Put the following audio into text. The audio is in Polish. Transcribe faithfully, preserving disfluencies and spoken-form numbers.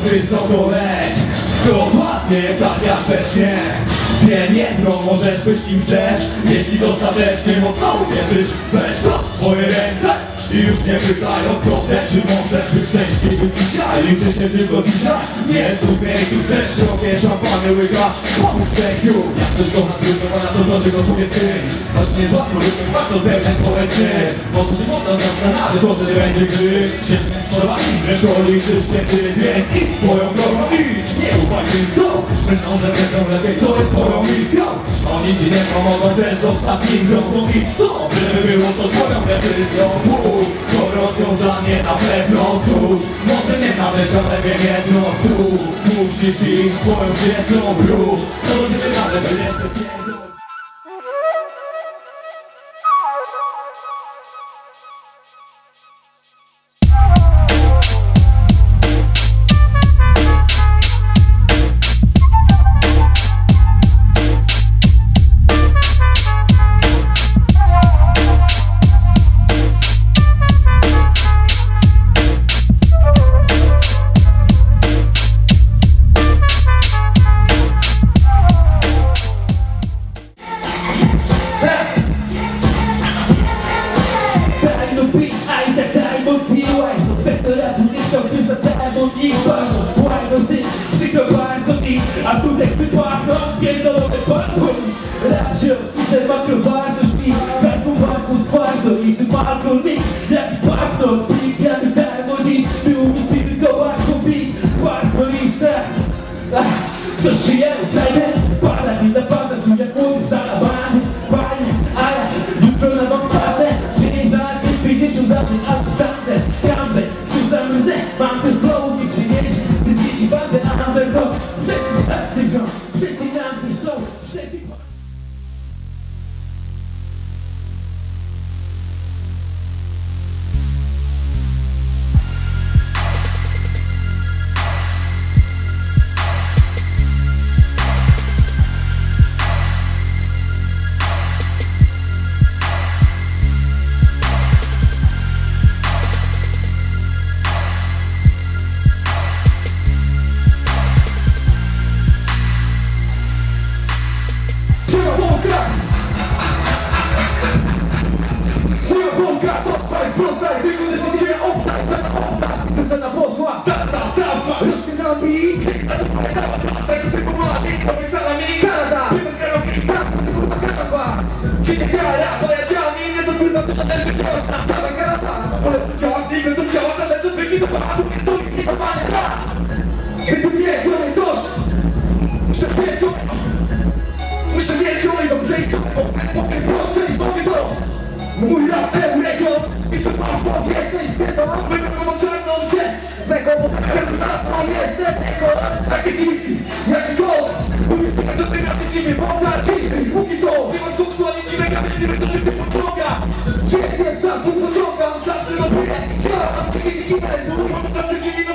wysoko leć. Dokładnie tak jak we śnie. Wiem jedno, możesz być kim chcesz. Jeśli dostatecznie mocno uwierzysz, weź to w swoje ręce i już nie pytaj o zgodę, czy możesz być szczęśliwy dzisiaj. Liczy się tylko dzisiaj. Nie znów miejscu, chcesz szerokie szampany łyka. Pomóż szczęściu. Jak ktoś kocha tylko na to, co czego powiedz ty. Choć nie łatwo, tylko warto spełniać swoje sny. Może się poddasz zastanawiać, co wtedy będzie, gdy się podoba inne, to liczysz się ty. Więc idź swoją drogą, idź. Nie ufaj tym, co myślą, że wiedzą lepiej, co jest twoją misją. Oni ci nie pomogą, chcesz zostać ninją, to idź to, żeby było to twoją decyzją. To rozwiązanie na pewno tu. Może nie należy, ale wiem jedno tu. Musisz iść swoją ścieżką, rób co do ciebie należy, jeszcze pierdol. A tu teksty pachną, pierdolone pachną. Radio, pisze makrowartość mi. Taką walczą twardo i ty balkon mi. Jaki pachną, plik, jak darmo dziś. Był mi styl tylko łatwo bit. Pachną lista. Ktoś żyje, krajdę. Pada mi na pada, tu jak młody zalawany. Panie, ale jutro na wam wpadę. Dzień za tym, pięćdziesiąt lat, albo zamknę. Kampę, rzucam łzę. Mam ten flow, nic się nie dzieje. Ty dzieci bandę, a underdog. Przecinam ten show, przecinam. Mój rap Eurego i że łatwo jesteś tego, wybrano czarną się tego, bo tak jestem tego. Takie dziwki, jak głos. Mówisz sobie, że ty raczej ciebie woda ciśnij, póki co nie masz koksu, ani ci mega, więc nie wiem, co ty ty pociąga. Świetnie, czas tu pociągam, zawsze robię. Trzeba, mam takie dziki będą, bo to ty dziki